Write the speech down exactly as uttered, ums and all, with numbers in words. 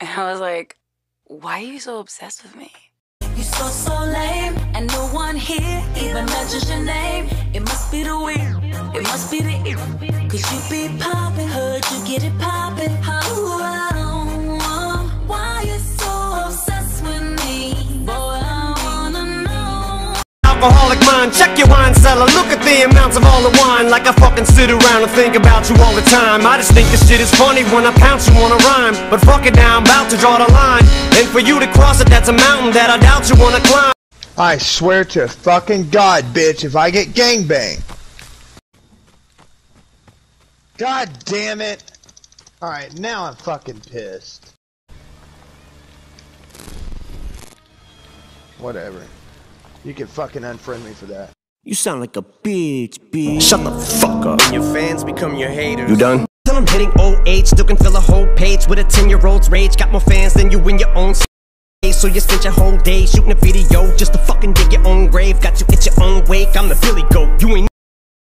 And I was like, why are you so obsessed with me? You so, so lame, and no one here even mentions your name. It must be the weird, it must be the ear. Cause you be poppin', heard you get it poppin'. Oh, oh, why you so obsessed with me? Boy, I wanna know. Alcoholic mind, check your wine cellar. Look at the amounts of all the wine. Like I fucking sit around and think about you all the time. I just think this shit is funny when I pounce you on a rhyme. But fuck it now, I'm about to draw the line. And for you to cross it, that's a mountain that I doubt you wanna climb. I swear to fucking God, bitch, if I get gangbanged. God damn it. Alright, now I'm fucking pissed. Whatever. You can fucking unfriend me for that. You sound like a bitch, bitch. Shut the fuck up. Your fans become your haters. You done? Till I'm hitting old age, still can fill a whole page with a ten-year-old's rage. Got more fans than you in your own space. So you spent your whole day shooting a video just to fucking dig your own grave. Got you at your own wake, I'm the Billy Goat. You ain't